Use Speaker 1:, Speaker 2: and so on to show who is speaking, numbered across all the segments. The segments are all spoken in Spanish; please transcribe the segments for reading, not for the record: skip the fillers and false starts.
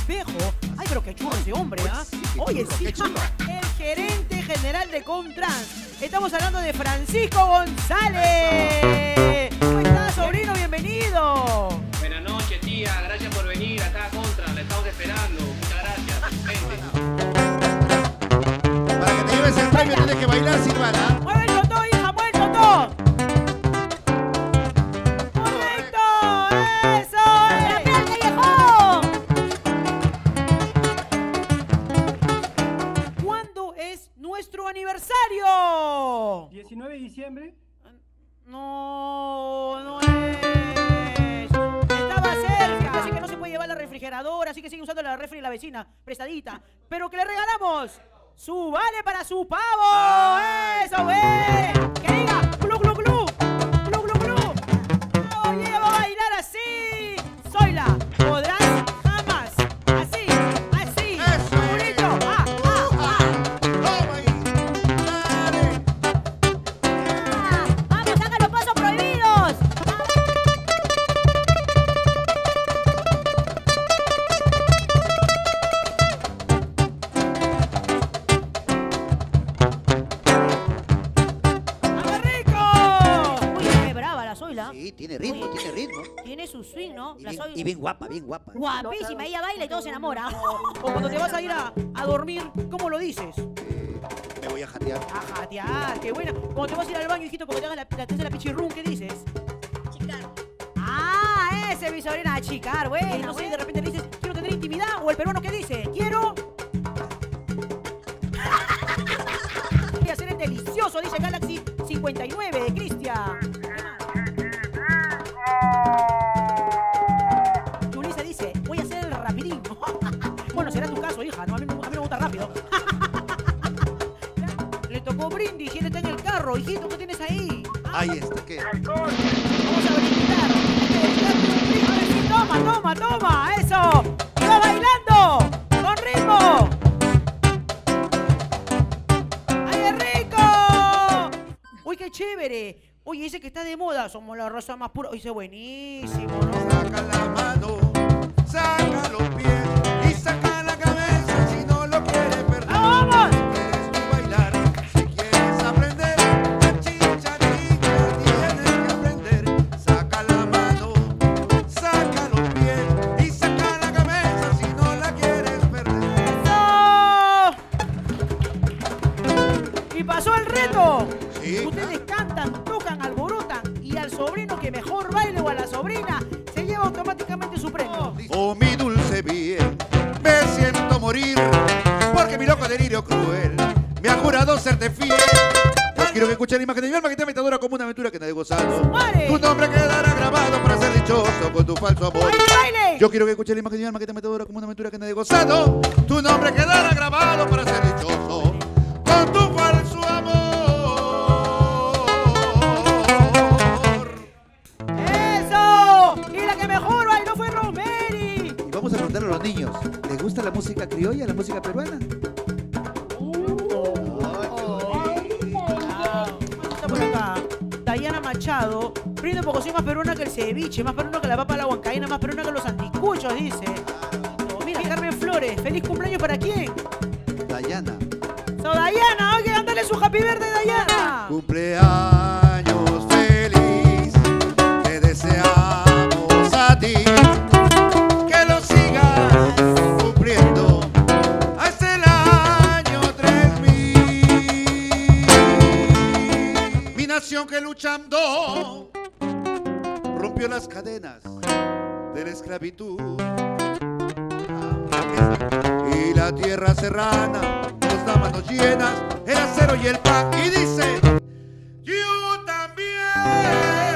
Speaker 1: espejo. Ay, pero qué chulo ese hombre, ¿ah? Oye, sí, el gerente general de Comtrans. Estamos hablando de Francisco González. ¿Cómo estás, sobrino? Bienvenido.
Speaker 2: Buenas noches, tía. Gracias por venir acá a Comtrans. La estamos esperando. Muchas gracias. Gente.
Speaker 3: Para que te lleves el premio tienes que bailar, Silvana.
Speaker 1: ¡Mueve el totó, hija! ¡Mueve el totó! ¡Correcto! ¡Eso! ¡Rapea al callejón! ¿Cuándo es nuestro aniversario?
Speaker 4: 19 de diciembre.
Speaker 1: No es. Estaba cerca, así que no se puede llevar la refrigeradora, así que sigue usando la refri de la vecina, prestadita. Pero que le regalamos su vale para su pavo. ¡Eso, güey! Que diga, glu, glu, glu, glu, glu, glu. Oye, va a bailar así. Zoila, podrás jamás. Así, así.
Speaker 3: Eso.
Speaker 1: Bonito.
Speaker 3: Toma ahí. Dale.
Speaker 5: ¡Vamos, saca los pasos prohibidos!
Speaker 1: ¡Vamos, rico!
Speaker 5: Uy, qué brava la Zoila.
Speaker 3: Sí, tiene ritmo,
Speaker 5: Oye.
Speaker 3: tiene ritmo.
Speaker 5: Tiene su swing, ¿no?
Speaker 3: Y
Speaker 5: La
Speaker 3: bien,
Speaker 5: Zoila.
Speaker 3: y bien guapa, bien guapa.
Speaker 5: Guapísima, ella baila y todo se enamora.
Speaker 1: O cuando te vas a ir a dormir, ¿cómo lo dices?
Speaker 3: Me voy a jatear.
Speaker 1: A jatear, qué buena. Cuando te vas a ir al baño, hijito, porque te hagas la pichirrún, ¿qué dices?
Speaker 5: Ah, ese es mi sobrina, a chicar,
Speaker 1: Y
Speaker 5: bueno.
Speaker 1: no sé, de repente le dices, quiero tener intimidad, o el peruano ¿qué dice? Quiero... Voy a hacer el delicioso, dice Galaxy 59 de Cristian. Julissa dice, voy a hacer el rapidín. Bueno, será tu caso, hija, no, a mí me gusta rápido. Le tocó brindis y él está en el carro. Hijito, ¿qué tienes ahí?
Speaker 3: Ahí está, ¿qué?
Speaker 1: Vamos a brindar. Toma, toma, toma. Eso. Y va bailando. Con ritmo. ¡Ay, qué rico! Uy, qué chévere. Oye, dice que está de moda. Somos la raza más pura. Dice buenísimo, ¿no?
Speaker 3: Saca la mano, saca los pies y saca la cabeza si no lo quieres perder.
Speaker 1: ¡Vamos!
Speaker 3: Quieres tú bailar, si quieres aprender, chicharita tienes que aprender. Saca la mano, saca los pies y saca la cabeza si no la quieres perder.
Speaker 1: ¡Eso! Y pasó el reto.
Speaker 3: Sí,
Speaker 1: Ustedes cantan, tocan, alborotan y al sobrino que mejor baile o a la sobrina se lleva automáticamente su premio.
Speaker 3: Oh, mi dulce bien, me siento morir, porque mi loco delirio cruel me ha jurado serte fiel. Yo quiero que escuche la imagen de mi alma que te metadora como una aventura que nadie gozado.
Speaker 1: ¡Vale!
Speaker 3: Tu nombre quedará grabado para ser dichoso con tu falso amor.
Speaker 1: ¡Baile, baile!
Speaker 3: Yo quiero que escuche la imagen de mi alma que te metadora como una aventura que nadie gozado. Tu nombre quedará grabado para ser dichoso con tu falso amor.
Speaker 1: ¡Eso! Y la que mejor bailó fue Rosemary.
Speaker 3: Y vamos a preguntarle a los niños, ¿les gusta la música criolla, la música peruana?
Speaker 1: Está por acá. Dayana Machado. Prende porque soy más peruana que el ceviche, más peruana que la papa a la huancaína, más peruana que los anticuchos, dice. Mira, Carmen Flores. ¿Feliz cumpleaños para quién?
Speaker 3: Dayana.
Speaker 1: So, Dayana, hay que cantarle su happy birthday, Dayana.
Speaker 3: Cumpleaños feliz, te deseamos a ti, que lo sigas cumpliendo hasta el año 3000. Mi nación que luchando rompió las cadenas de la esclavitud. Y la tierra serrana nos da manos llenas, el acero y el pan. Y dice, yo también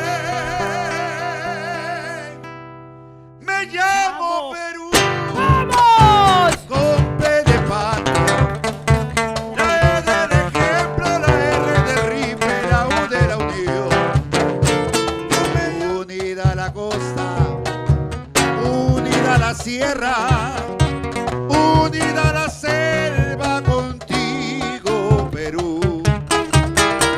Speaker 3: me llamo Perú.
Speaker 1: ¡Vamos!
Speaker 3: Con P de patria, la E del ejemplo, la R del rifle, la U de la unión. Unida a la costa, unida a la sierra, unida a la selva contigo, Perú.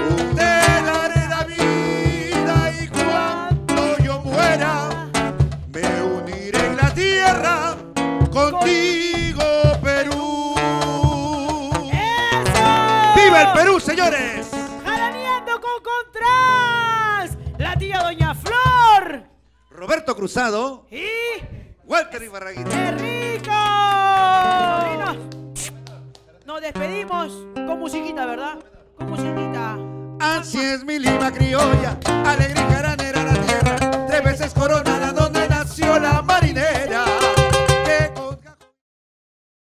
Speaker 3: contigo, Perú.
Speaker 1: ¡Eso!
Speaker 3: ¡Viva el Perú, señores!
Speaker 1: ¡Jalaneando con Contras! La tía Doña Flor.
Speaker 3: Roberto Cruzado,
Speaker 1: Y...
Speaker 3: Walter Ibarraguirre.
Speaker 1: ¡Qué rico! Sobrinos, nos despedimos con musiquita, ¿verdad? Con musiquita.
Speaker 3: Así es mi Lima criolla, alegre y jaranera la tierra, 3 veces corona